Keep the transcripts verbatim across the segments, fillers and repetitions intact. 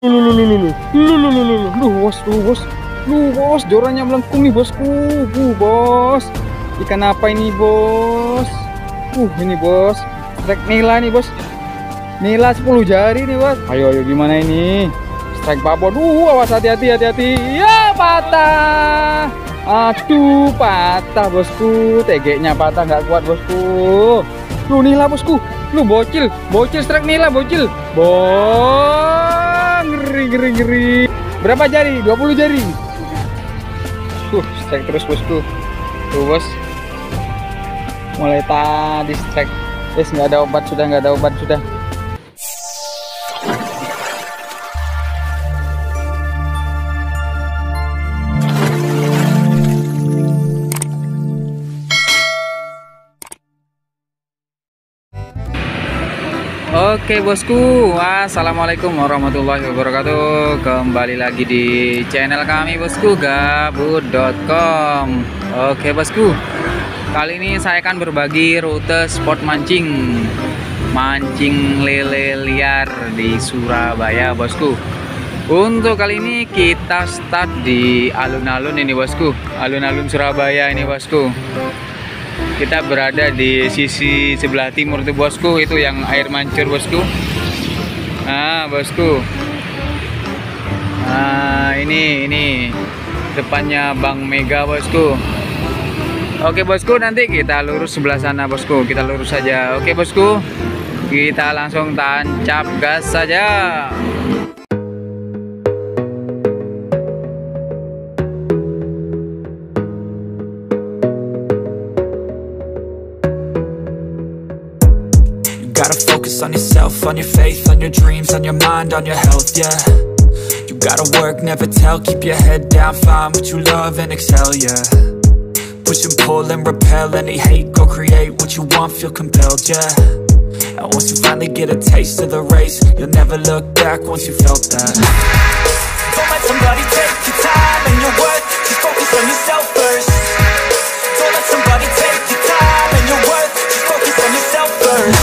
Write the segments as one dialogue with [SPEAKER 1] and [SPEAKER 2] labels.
[SPEAKER 1] Lu lu lu lu lu lu lu lu lu lu bos, lu bos, lu bos, jorannya melengkung nih bosku, uh bos, ikan apa ini bos, uh ini bos, strike nila nih bos, nila sepuluh jari nih bos, ayo ayo gimana ini, strike babon, uh awas hati-hati hati-hati, ya patah, aduh patah bosku, tegeknya patah nggak kuat bosku, lu nila bosku, lu bocil, bocil strike nila bocil, bos. Ngeri ngeri ngeri. Berapa jari? dua puluh jari. Tuh, strike terus bosku. Tuh bos. Mulai tadi strike. Yes, nggak ada obat sudah, nggak ada obat sudah. Oke bosku, assalamualaikum warahmatullahi wabarakatuh. Kembali lagi di channel kami bosku, gabut dot com. Oke bosku, kali ini saya akan berbagi rute spot mancing Mancing lele liar di Surabaya bosku. Untuk kali ini kita start di alun-alun ini bosku, alun-alun Surabaya ini bosku. Kita berada di sisi sebelah timur tuh bosku, itu yang air mancur bosku. Nah bosku, nah ini ini depannya Bank Mega bosku. Oke bosku, nanti kita lurus sebelah sana bosku, kita lurus saja. Oke bosku, kita langsung tancap gas saja.
[SPEAKER 2] Gotta focus on yourself, on your faith, on your dreams, on your mind, on your health, yeah. You gotta work, never tell, keep your head down, find what you love and excel, yeah. Push and pull and repel any hate, go create what you want, feel compelled, yeah. And once you finally get a taste of the race, you'll never look back once you felt that. Don't let somebody take your time and your worth, just focus on yourself first. Don't let somebody take your time and your worth, just focus on yourself first.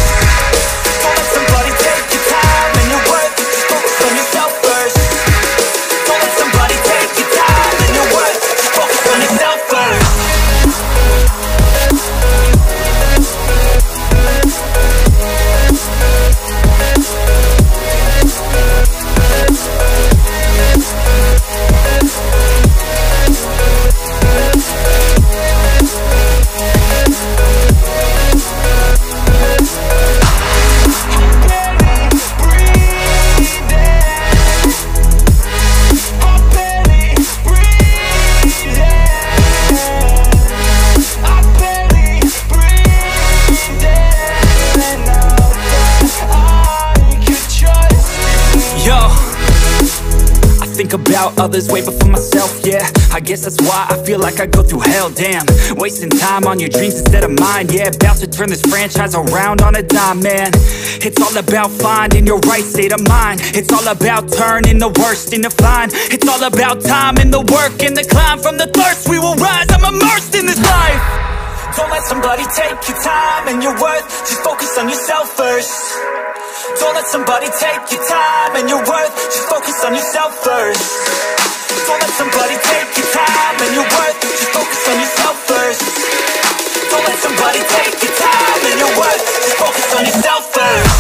[SPEAKER 2] About others way before myself, yeah. I guess that's why I feel like I go through hell, damn. Wasting time on your dreams instead of mine, yeah. About to turn this franchise around on a dime, man. It's all about finding your right state of mind. It's all about turning the worst into fine. It's all about time and the work and the climb. From the thirst we will rise, I'm immersed in this life. Don't let somebody take your time and your worth, just focus on yourself first. Don't let somebody take your time and your worth, just focus on yourself first. Don't let somebody take your time and your worth, just focus on yourself first. Don't let somebody take your time and your worth, just focus on yourself first.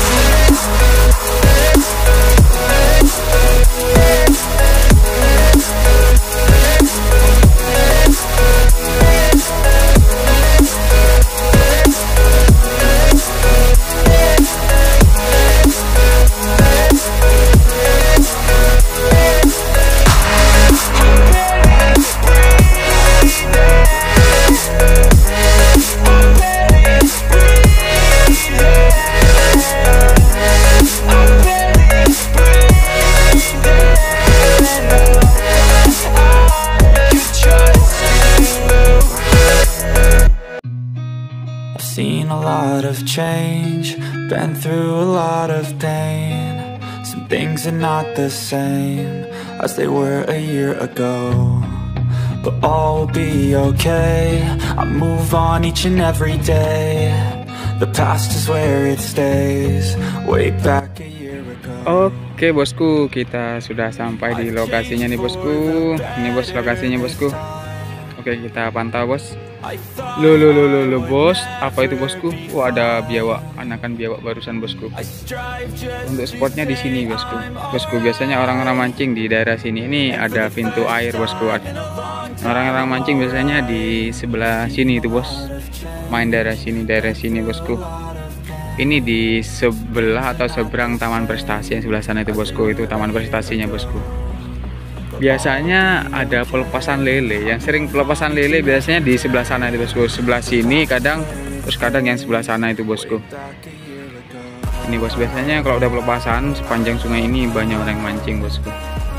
[SPEAKER 2] Change, been through a lot of pain. Some things are not the same as they were a year ago, but all will be okay. I move on each and every day. The past is where it stays, way back a year ago.
[SPEAKER 1] Oke Oke bosku, kita sudah sampai di lokasinya nih bosku. Ini bos lokasinya bosku. Oke, kita pantau bos. Lo lo lo lo lo bos, apa itu bosku? Oh, ada biawak, anakan biawak barusan bosku. Untuk spotnya di sini bosku. Bosku, biasanya orang-orang mancing di daerah sini. Ini ada pintu air bosku. Orang-orang mancing biasanya di sebelah sini itu bos. Main daerah sini, daerah sini bosku. Ini di sebelah atau seberang Taman Prestasi yang sebelah sana itu bosku. Itu taman prestasinya bosku. Biasanya ada pelepasan lele. Yang sering pelepasan lele biasanya di sebelah sana itu bosku. Sebelah sini kadang, terus kadang yang sebelah sana itu bosku. Ini bos, biasanya kalau udah pelepasan sepanjang sungai ini banyak orang mancing bosku.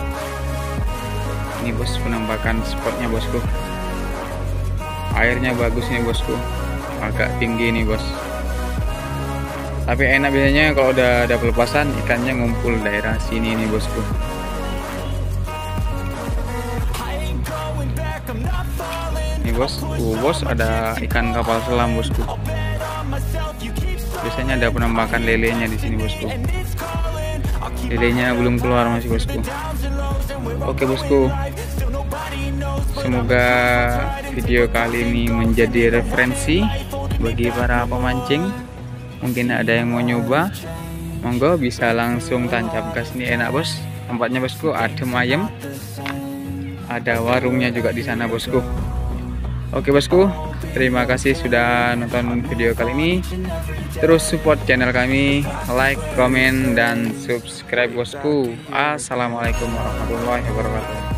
[SPEAKER 1] Ini bos, penampakan spotnya bosku. Airnya bagus nih bosku. Agak tinggi nih bos. Tapi enak biasanya kalau udah ada pelepasan, ikannya ngumpul daerah sini nih bosku. Ini bos, uh, bos ada ikan kapal selam bosku. Biasanya ada penampakan lelenya di sini bosku. Lelenya belum keluar masih bosku. Oke bosku, semoga video kali ini menjadi referensi bagi para pemancing. Mungkin ada yang mau nyoba, monggo bisa langsung tancap gas. Nih enak bos, tempatnya bosku, adem ayem. Ada warungnya juga di sana bosku. Oke bosku, terima kasih sudah nonton video kali ini. Terus support channel kami, like, komen, dan subscribe bosku. Assalamualaikum warahmatullahi wabarakatuh.